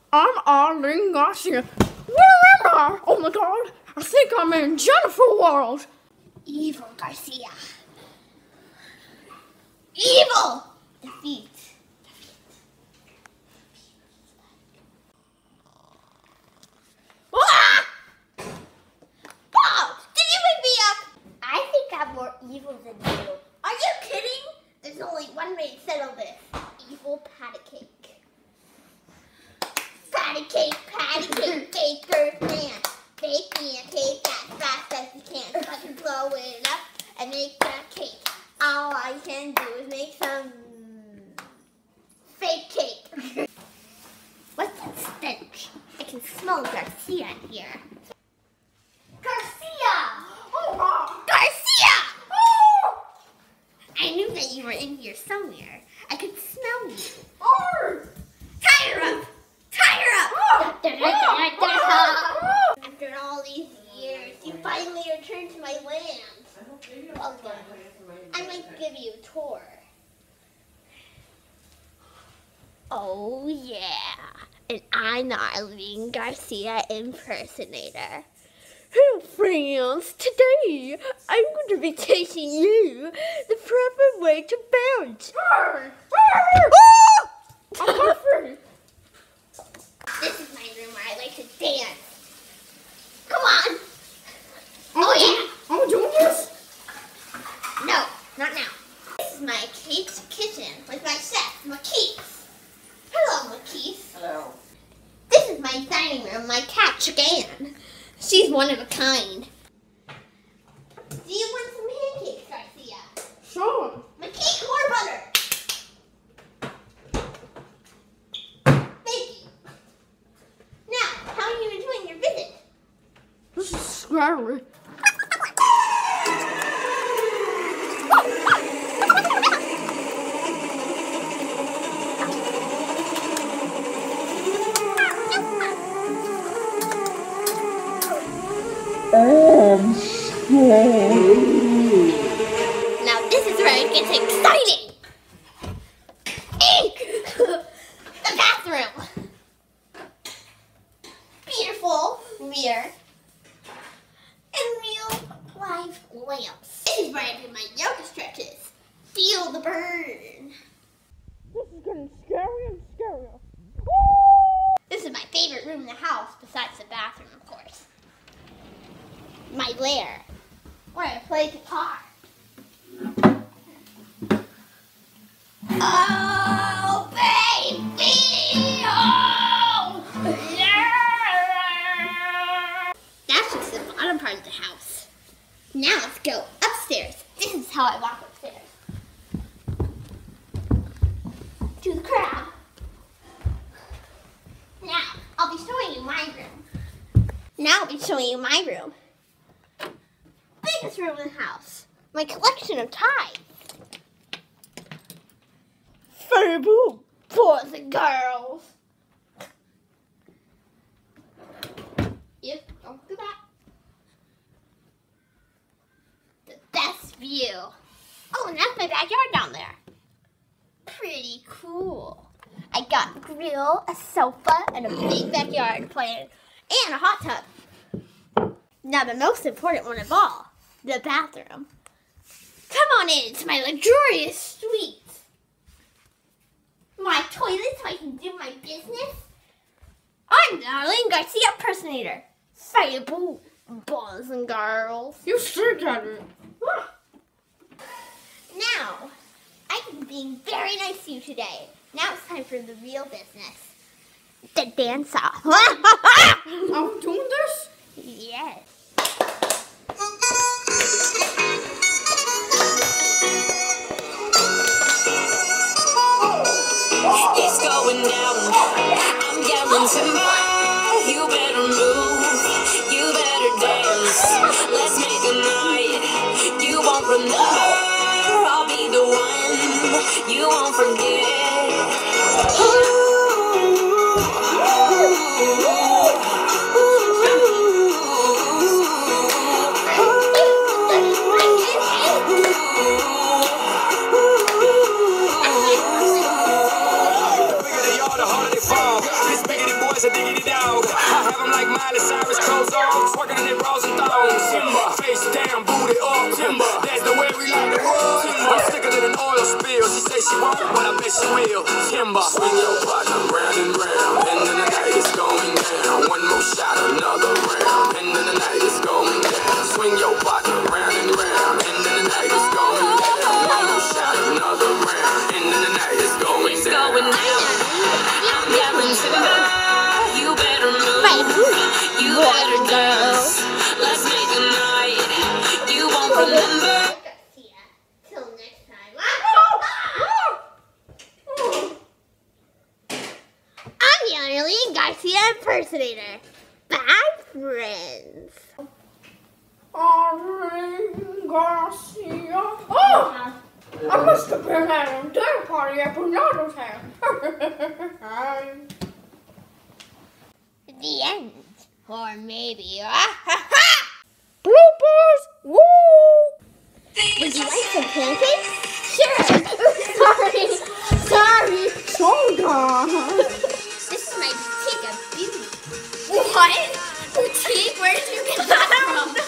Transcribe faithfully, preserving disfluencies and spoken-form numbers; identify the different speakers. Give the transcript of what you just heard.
Speaker 1: I'm Arlene Garcia. Where am I? Oh my god, I think I'm in Jennifer World.
Speaker 2: Evil Garcia. Evil! Defeat. Ah! Bob, did you wake me up? I think I'm more evil than you. Are you kidding? There's only one way to settle this. Evil patty cake. Patty cake, patty cake, baker's man. Bake me a cake as fast as you can so I can blow it up and make that cake. All I can do is make some fake cake. What's that stench? I can smell Garcia in here. Garcia!
Speaker 1: Oh wow.
Speaker 2: Garcia!
Speaker 1: Oh!
Speaker 2: I knew that you were in here somewhere. I could smell you.
Speaker 1: Oh!
Speaker 2: Tie her up! Tie her up!
Speaker 1: Oh!
Speaker 2: Da, da, da, da, da, da. After all these years, you finally returned to my land. Welcome. I might give you a tour. Oh yeah, and I'm the Arlene Garcia impersonator. Hello friends, today I'm going to be teaching you the proper way to bounce.
Speaker 1: Hey!
Speaker 2: Oh!
Speaker 1: I'm hungry.
Speaker 2: This is my room where I like to dance. Come on. Oh yeah.
Speaker 1: I'm doing this?
Speaker 2: No, not now. This is my Kate's kitchen with my chef, Makeith. Hello, Makeith.
Speaker 1: Hello.
Speaker 2: This is my dining room, my cat, Chigan. She's one of a kind. Do you want some pancakes, Garcia?
Speaker 1: Sure.
Speaker 2: Makeith or butter? Thank you. Now, how are you enjoying your visit?
Speaker 1: This is scary.
Speaker 3: I'm sorry.
Speaker 2: Now this is where it gets exciting! Eek! The bathroom! Beautiful mirror. And real live lamps. This is where I do my yoga stretches. Feel the burn.
Speaker 1: This is getting scary and scarier.
Speaker 2: This is my favorite room in the house, besides the bathroom, of course. My lair, where I play guitar. Oh, baby! Oh, yeah! That's just the bottom part of the house. Now let's go upstairs. This is how I walk upstairs. To the crowd. Now, I'll be showing you my room. Now I'll be showing you my room. Biggest room in the house. My collection of ties. Furby boys and girls. Yep, don't do that. The best view. Oh, and that's my backyard down there. Pretty cool. I got a grill, a sofa, and a big backyard plan, and a hot tub. Now the most important one of all, the bathroom. Come on in to my luxurious suite. My toilet so I can do my business. I'm the Arlene Garcia impersonator. Fireball, boys and girls.
Speaker 1: You should get it.
Speaker 2: Now, I've been being very nice to you today. Now it's time for the real business. The dance off.
Speaker 1: I'm doing this?
Speaker 2: Yes.
Speaker 4: It's going down. I'm yelling timber. You better move. You better dance. Let's make a night you won't remember. I'll be the one you won't forget. Ooh.
Speaker 5: a diggity dog. I have them like Miley Cyrus, clothes on, twerking in their bras and thongs. Face down, booty up, that's the way we like to roll. I'm sicker than an oil spill. She say she won't, but I bet she will. Timber. Swing your partner round and round, and then the night is going down. One more shot, another round, and then the night is going down. Swing your partner round and round, and then the night is going down. One more shot, another round, and then the night is going down.
Speaker 4: Going down. I'm yelling timber. You better move. You better dance. Let's make a night you won't remember.
Speaker 2: Till next time. I'm the Arlene Garcia impersonator. Bye, friends.
Speaker 1: Arlene Garcia. Oh! I must have been at a dinner party at Bernardo's house.
Speaker 2: The end. Or maybe.
Speaker 1: Bloopers! Woo!
Speaker 2: Would you like some pancakes? Sure. Sorry.
Speaker 1: Sorry. Soda.
Speaker 2: This is my boutique of beauty.
Speaker 1: What? Boutique? Where did you get that from?